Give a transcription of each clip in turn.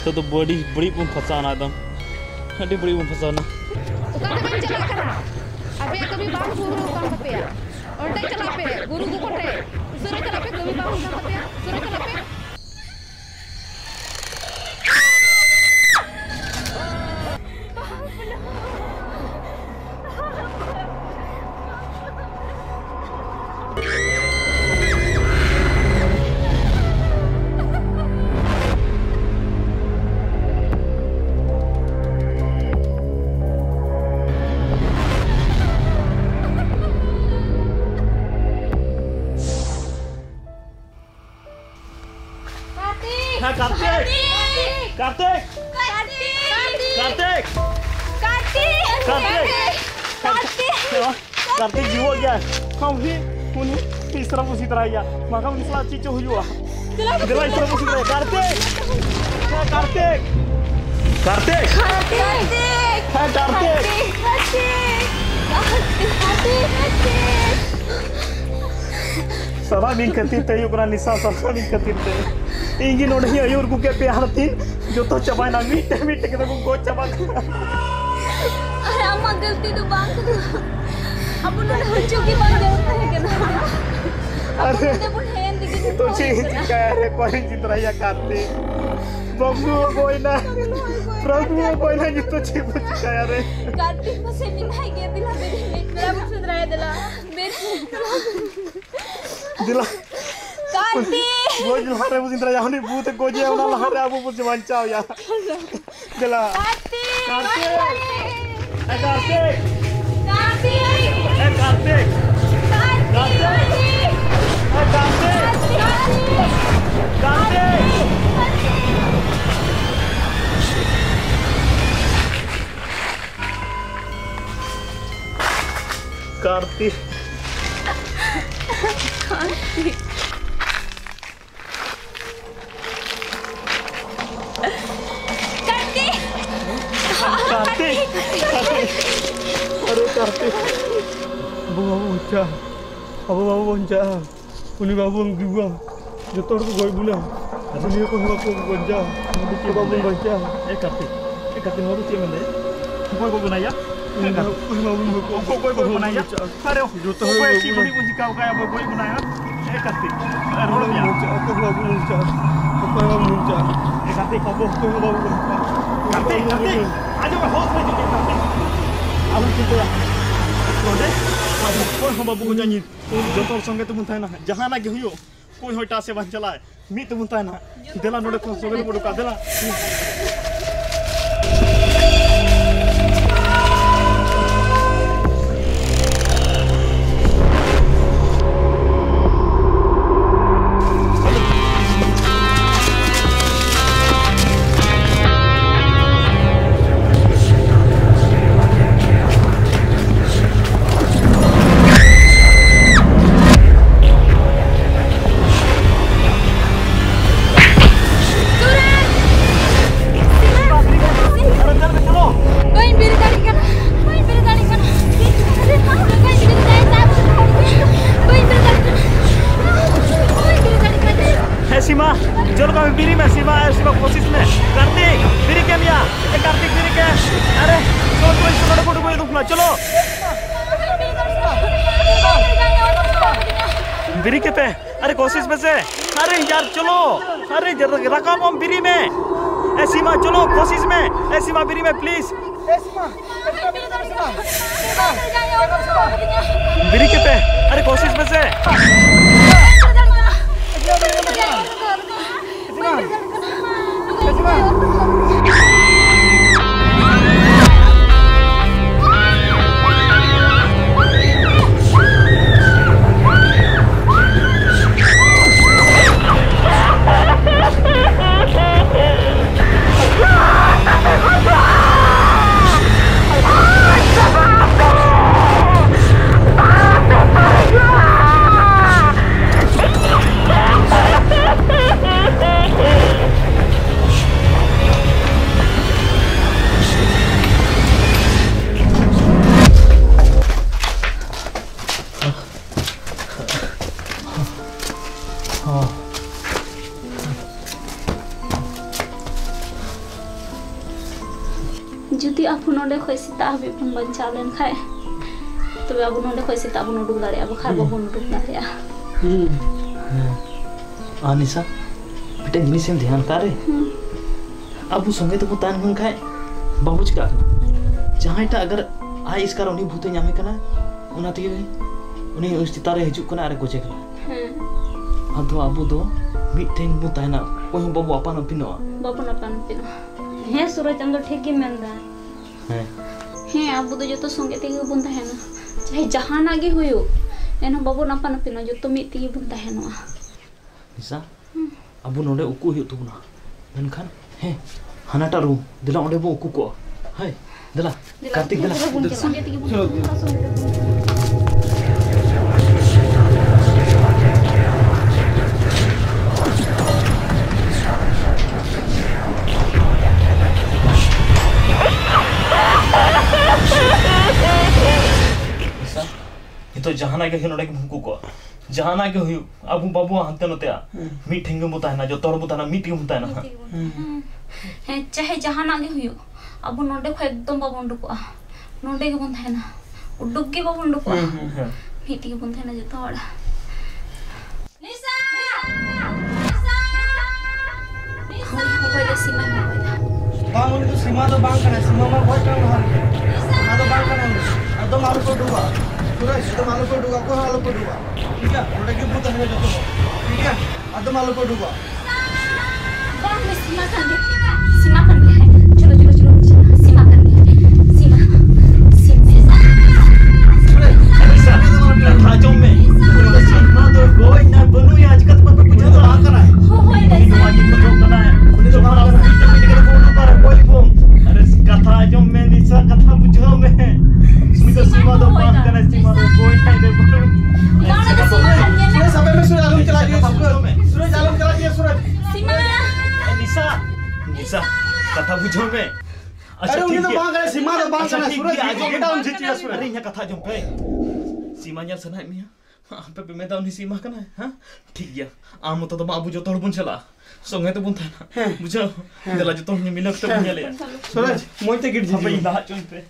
तो बड़ी बड़ी बम फसाना एकदम अड़ी बड़ी बम फसाना अबे कभी बाम गुरु काम पे ओंडे चला पे गुरु को कोटे सुरे चला पे कभी बाम काम पे सुरे चला पे कार्तिक जीव गया हम भी उन्हें इस तरह उसी तरह या मगर उन्हें साला चीज़ हुआ दिला इस तरह उसी तरह कार्तिक कार्तिक कार्तिक सदा मिन खातिर ते ओकरा निशा सदा मिन खातिर ते इंगी नोडे ही अयूर को के प्यार तीन जो तो चबाय ना मीट मीट के तो को चबा अरे अम्मा गलती तो बांग दो अब उन्होंने बच्चों की बात जरूरत है क्या अरे तो चीज क्या है कोई जितना या करते प्रभु कोई ना जितना चीज कुछ क्या रे कार्तिक मसे मिलाई के दिला मेरा मुझसे डराया दिला कार्तिक वो जो हरे मुझे डराया होने भूत को जे उना लहरे अब मुझे बचाओ यार दिला कार्तिक कार्तिक कार्तिक अरे कार्तिक बाबू बच्चा अब बाबू बच्चा उन्हीं बाबू हम जुआ जो तोड़ को कोई बुला उन्हीं को बाबू बच्चा के बाबू बच्चा एक कार्तिक बाबू चीज़ में कोई को बनाया कोई को बनाया अरे जो तो कोई चीज़ बड़ी कुछ का कोई बनाया एक कार्तिक रोड में को बाबू बच्चा एक कार्तिक बाबू कार्तिक आज मैं होश में चुके कार्तिक अब चिंता रोडे कोई हम बाबू को जानी जो तो संगे तो मुंता है ना जहाँ ना गयो कोई होटा से बन चला है मी तो मुंता है ना देला नोडे को सोगे बोलो का देला सीमा चलो कभी बिरी में सीमा कोशिश में कार्तिक बिरी के मिया कार्तिक बिरी के अरे तो इस फोटो कोई रुकना चलो बिरी के पे अरे कोशिश में से अरे यार चलो अरे रकम हम बिरी में ए सीमा चलो कोशिश में ए सीमा बिरी में प्लीज बिरी के पे अरे कोशिश में से नोडे खोई सीता हबी बन बंचा लेन खाए तो अब नोडे खोई सीता बन उडुक दाड़िया बखा बाबन उडुक दाड़िया निशा बेटा जिनिस एम ध्यान करे अब संगे तो तान हुन खाए बाबू चिका जहां टा अगर आई इसकार उनी भूते नामे कना उना ते उनी चिता रे हिजु कना अरे गोजे कना अदो अबु दो मिटेन बु ताना कोई बाबू अपन पिनो हे सूरज चंद्र ठीक गे मेंदा हे अब दो जो तो संगे ते बन ताहेना चाहे जहाना गे हुयो एनो बाबू अपन पिनो जो तो मिट ते बन ताहेना निशा अबु नोडे उकु हुयो तुना मेनखान हे हानाटा रू दिला ओंडे बो उकु को हाय दिला कार्तिक दिला संगे ते बन तो जहाना के नोडे के भूकु को जहाना के हुयो अबु बाबू हंते नते मी ठेंगे मुताना जो तोर मुताना मी टिंग मुताना हे चाहे जहाना गे हुयो अब नोडे खो एकदम बाबू उडुकआ नोडे के बन थाना उडुक के बाबू उडुकआ मीटी के बन थाना जतो हड़ निशा निशा होय दे सीमा होय बांग उनी तो सीमा तो बांग कना सीमा में कोई काम हाल सीमा तो बांग कना अदो मालू को दुआ सूरज तो मालू को दुआ को मालू को दुआ ठीक है नोडे के भूत है जतो ठीक है अदो मालू को दुआ बांग में सीमा कर दे चलो चलो चलो सीमा कर दे सीमा सीमा निशा कथा जो में सीमा तो कोई ना बनू आज कत पर पूछा तो आ करा है होय दे आज तो कना है उनी तो बात कोई बोम अरे कथा जो में निशा कथा बुझो में तो सीमा तो बात करे सीमा तो कोई नहीं दे सूरज सब में सूरज आलम चला दिए सूरज आलम चला दिए सूरज सीमा निशा निशा कथा बुझो में अरे उन्हें तो बांग करे सीमा तो बांग करे सूरज आज बेटा उन जीती सूरज अरे यहाँ कथा जो पे सीमा यार सनाई मिया पे मैं तो उन्हीं सीमा कना है हां ठीक गया आम तो बाबू जो तोड़ बुन चला संगे तो बुन था बुझो दिला जो तो मिलक तो बुन ले सूरज मोइते गिट जी भाई ला चुन पे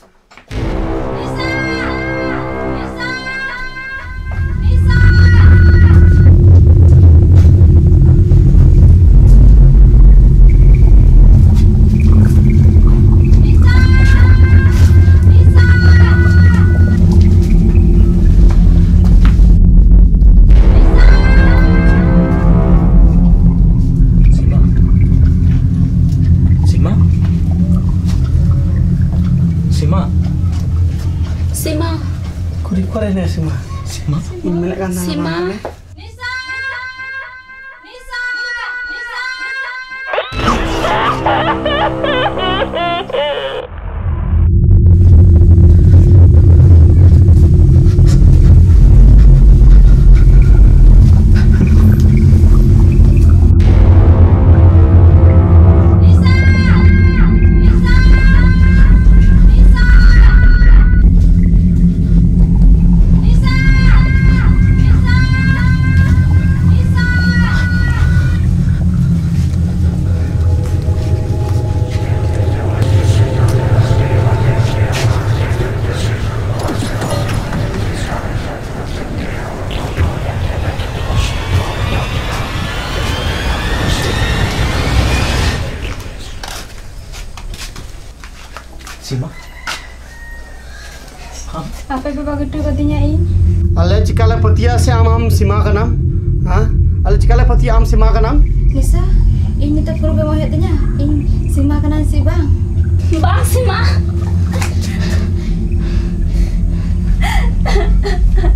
Sima. Sima. Ini kan Sima. Sima. Apa yang bapak gedung katanya ini? Ale cikala petia se am Sima ka naam, हाँ? Ale cikala petia am Sima ka naam? Lisa, ini tak perlu bawa hatnya. Ini Sima kanan si bang. Bang Sima.